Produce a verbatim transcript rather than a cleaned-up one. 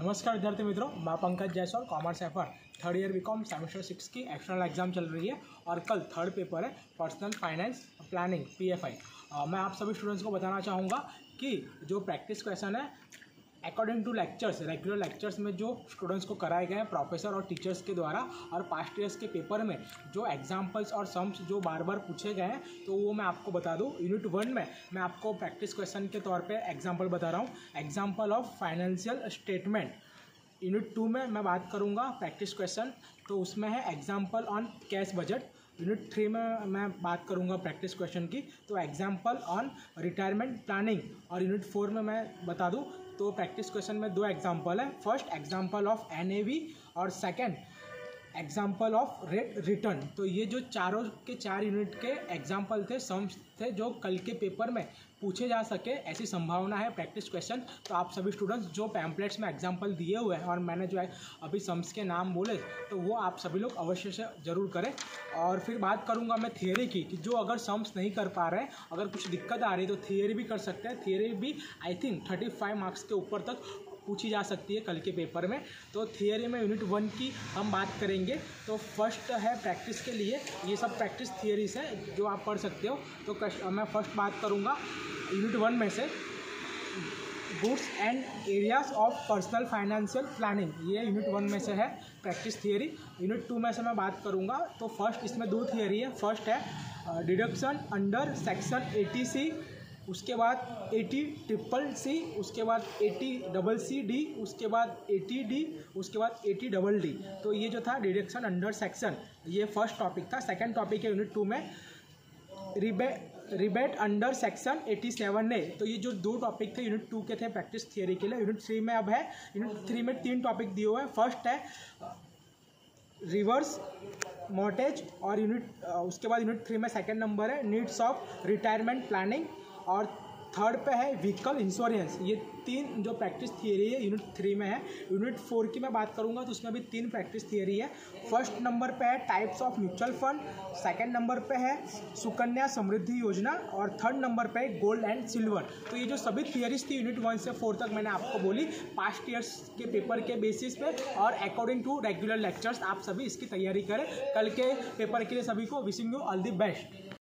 नमस्कार विद्यार्थी मित्रों, मैं पंकज जायसवाल, कॉमर्स एफर third year BCom semester six की एक्सटर्नल एग्जाम चल रही है और कल थर्ड पेपर है पर्सनल फाइनेंस प्लानिंग पीएफआई। मैं आप सभी स्टूडेंट्स को बताना चाहूँगा कि जो प्रैक्टिस क्वेश्चन है according to lectures, regular lectures में जो स्टूडेंट्स को कराए गए हैं प्रोफेसर और टीचर्स के द्वारा, और पास्ट ईयर्स के पेपर में जो एग्जाम्पल्स और सम्स जो बार बार पूछे गए हैं तो वो मैं आपको बता दूं। यूनिट वन में मैं आपको प्रैक्टिस क्वेश्चन के तौर पे एग्जाम्पल बता रहा हूँ, example of financial statement. Unit two में मैं बात करूँगा प्रैक्टिस क्वेश्चन, तो उसमें है example on cash budget. Unit three में मैं बात करूंगा प्रैक्टिस क्वेश्चन की, तो एग्जाम्पल ऑन रिटायरमेंट प्लानिंग। और यूनिट फोर में मैं बता दूं तो प्रैक्टिस क्वेश्चन में दो एग्जाम्पल है, फर्स्ट एग्जाम्पल ऑफ एनएवी और second example of rate return. तो ये जो चारों के चार यूनिट के एग्जाम्पल थे, सम्स थे, जो कल के पेपर में पूछे जा सके ऐसी संभावना है प्रैक्टिस क्वेश्चन। तो आप सभी स्टूडेंट्स जो पैम्पलेट्स में एग्जाम्पल दिए हुए हैं और मैंने जो है अभी सम्स के नाम बोले, तो वो आप सभी लोग अवश्य से ज़रूर करें। और फिर बात करूंगा मैं थियरी की, कि जो अगर सम्स नहीं कर पा रहे हैं, अगर कुछ दिक्कत आ रही है तो थियरी भी कर सकते हैं। थियरी भी I think thirty five marks के ऊपर तक पूछी जा सकती है कल के पेपर में। तो थियरी में यूनिट वन की हम बात करेंगे। तो फर्स्ट है प्रैक्टिस के लिए, ये सब प्रैक्टिस थियरीज है जो आप पढ़ सकते हो। तो मैं फर्स्ट बात करूँगा यूनिट वन में से goods and areas of personal financial planning, ये यूनिट वन में से है प्रैक्टिस थियरी। यूनिट टू में से मैं बात करूँगा तो फर्स्ट इसमें दो थियरी है। फर्स्ट है deduction under section eighty C, उसके बाद एटी ट्रिपल सी, उसके बाद एटी डबल सी डी, उसके बाद एटी डी, उसके बाद एटी डबल डी। तो ये जो था डिडक्शन अंडर सेक्शन, ये फर्स्ट टॉपिक था। सेकंड टॉपिक है यूनिट टू में रिबे rebate under section eighty seven A. तो ये जो दो टॉपिक थे यूनिट टू के थे प्रैक्टिस थियरी के लिए। यूनिट थ्री में अब है, यूनिट थ्री में तीन टॉपिक दिए हुए हैं। फर्स्ट है रिवर्स मॉर्टेज, और यूनिट उसके बाद यूनिट थ्री में सेकंड नंबर है नीड्स ऑफ रिटायरमेंट प्लानिंग, और थर्ड पे है व्हीकल इंश्योरेंस। ये तीन जो प्रैक्टिस थियरी है यूनिट थ्री में है। यूनिट फोर की मैं बात करूंगा तो उसमें भी तीन प्रैक्टिस थियरी है। फर्स्ट नंबर पे है types of mutual fund, second number पे है सुकन्या समृद्धि योजना, और थर्ड नंबर पे है गोल्ड एंड सिल्वर। तो ये जो सभी थियरीज थी यूनिट वन से फोर तक मैंने आपको बोली, पास्ट ईयर्स के पेपर के बेसिस पे और अकॉर्डिंग टू रेगुलर लेक्चर्स। आप सभी इसकी तैयारी करें कल के पेपर के लिए। सभी को wishing you all the best.